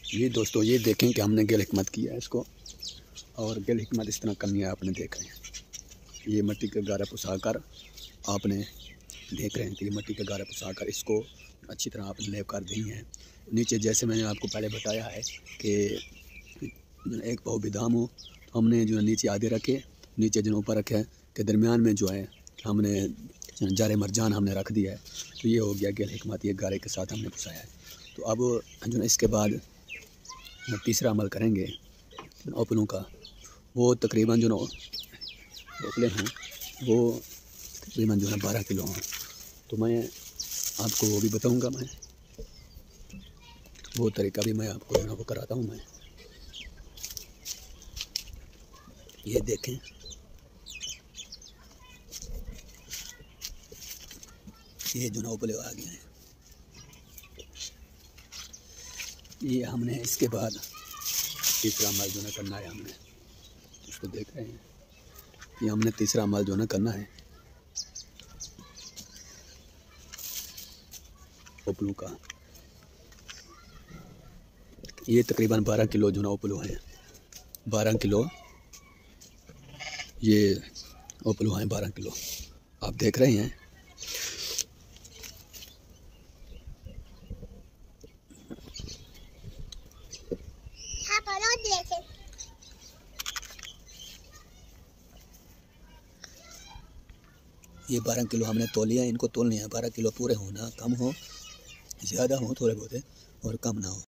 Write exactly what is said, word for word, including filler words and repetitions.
ये दोस्तों ये देखें कि हमने गेल हिकमत किया है इसको, और गेल हिकमत इस तरह करनी है। आपने देख रहे हैं ये मिट्टी का गारा पुसा कर, आपने देख रहे हैं कि ये मिट्टी का गारा पुसा कर इसको अच्छी तरह आपने लेप कर दी है। नीचे जैसे मैंने आपको पहले बताया है कि एक पाव बेदाम हो, तो हमने जो है नीचे आधे रखे, नीचे जो ऊपर रखे के दरमियान में जो है हमने जार मरजान हमने रख दिया है। तो ये हो गया गेल हिकमत, ये गारे के साथ हमने पुसाया है। तो अब जो इसके बाद तीसरा अमल करेंगे ओपलों का, वो तकरीबन जो ओपले हैं वो तकरीबन जो है बारह किलो हैं। तो मैं आपको वो भी बताऊंगा, मैं वो तरीका भी मैं आपको जो है वो कराता हूँ। मैं ये देखें, ये जो ओपले आ गए हैं। ये हमने इसके बाद तीसरा अमल जो है करना है। हमने इसको देख रहे हैं, ये हमने तीसरा अमल जो है करना है ओपलू का। ये तकरीबन बारह किलो जो ना ओपलू हैं, बारह किलो ये ओपलू हैं, बारह किलो आप देख रहे हैं। ये बारह किलो हमने तोल लिया, इनको तोलने हैं। बारह किलो पूरे होना, कम हो ज़्यादा हो, थोड़े बहुत और कम ना हो।